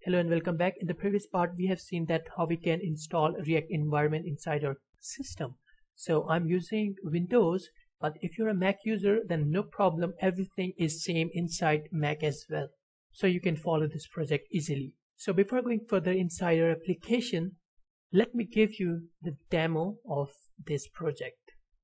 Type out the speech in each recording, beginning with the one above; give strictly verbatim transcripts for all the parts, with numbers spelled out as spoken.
Hello and welcome back. In the previous part we have seen that how we can install React environment inside our system. So I'm using Windows, but if you're a Mac user then no problem, everything is same inside Mac as well. So you can follow this project easily. So before going further inside our application, let me give you the demo of this project.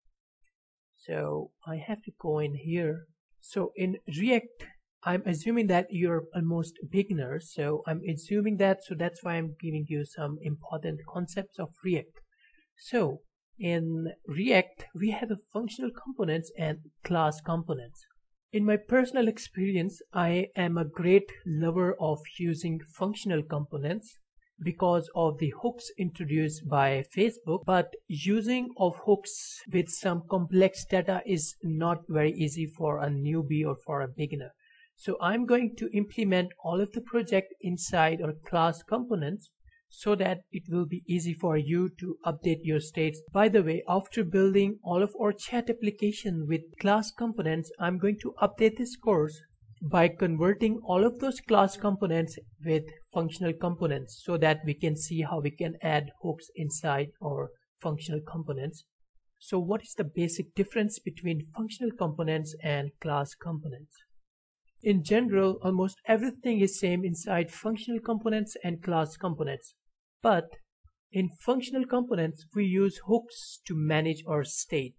So I have to go in here. So in React, I'm assuming that you're almost beginners, so I'm assuming that, so that's why I'm giving you some important concepts of React. So in React, we have a functional components and class components. In my personal experience, I am a great lover of using functional components because of the hooks introduced by Facebook, but using of hooks with some complex data is not very easy for a newbie or for a beginner. So I'm going to implement all of the project inside our class components so that it will be easy for you to update your states. By the way, after building all of our chat application with class components, I'm going to update this course by converting all of those class components with functional components so that we can see how we can add hooks inside our functional components. So what is the basic difference between functional components and class components? In general, almost everything is same inside functional components and class components. But in functional components, we use hooks to manage our state.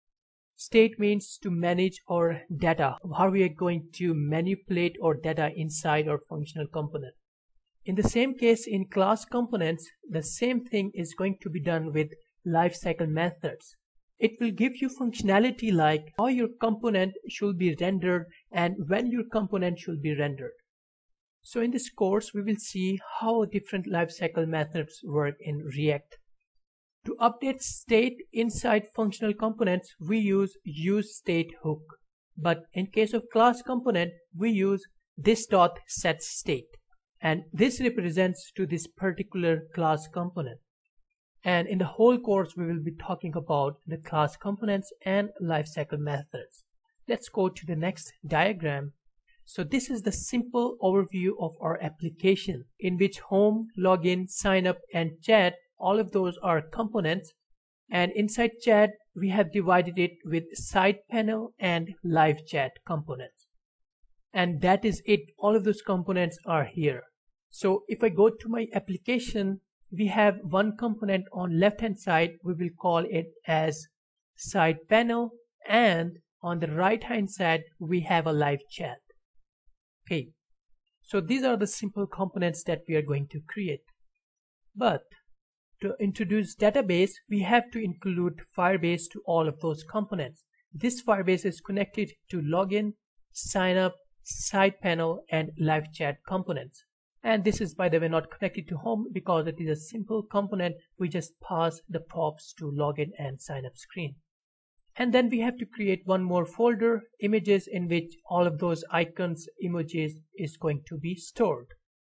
State means to manage our data, how we are going to manipulate our data inside our functional component. In the same case, in class components, the same thing is going to be done with lifecycle methods. It will give you functionality like how your component should be rendered and when your component should be rendered. So in this course, we will see how different lifecycle methods work in React. To update state inside functional components, we use useStateHook. But in case of class component, we use this.setState. And this represents to this particular class component. And in the whole course, we will be talking about the class components and lifecycle methods. Let's go to the next diagram. So this is the simple overview of our application in which home, login, sign up, and chat, all of those are components. And inside chat, we have divided it with side panel and live chat components. And that is it. All of those components are here. So if I go to my application, we have one component on left hand side. We will call it as side panel, and on the right hand side we have a live chat. Okay, so these are the simple components that we are going to create. But to introduce database, we have to include Firebase to all of those components. This Firebase is connected to login, sign up, side panel, and live chat components. And this is, by the way, not connected to home because it is a simple component. We just pass the props to login and sign up screen. And then we have to create one more folder, images, in which all of those icons, emojis is going to be stored.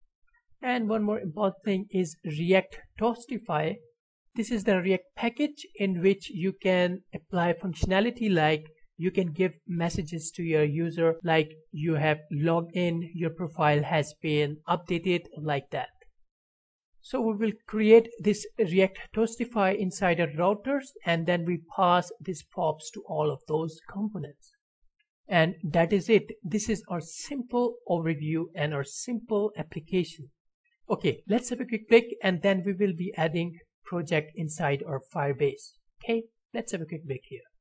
And one more important thing is React Toastify. This is the React package in which you can apply functionality like you can give messages to your user like you have logged in, your profile has been updated, like that. So we will create this React Toastify inside our routers and then we pass these props to all of those components. And that is it. This is our simple overview and our simple application. Okay, let's have a quick break and then we will be adding project inside our Firebase. Okay, let's have a quick break here.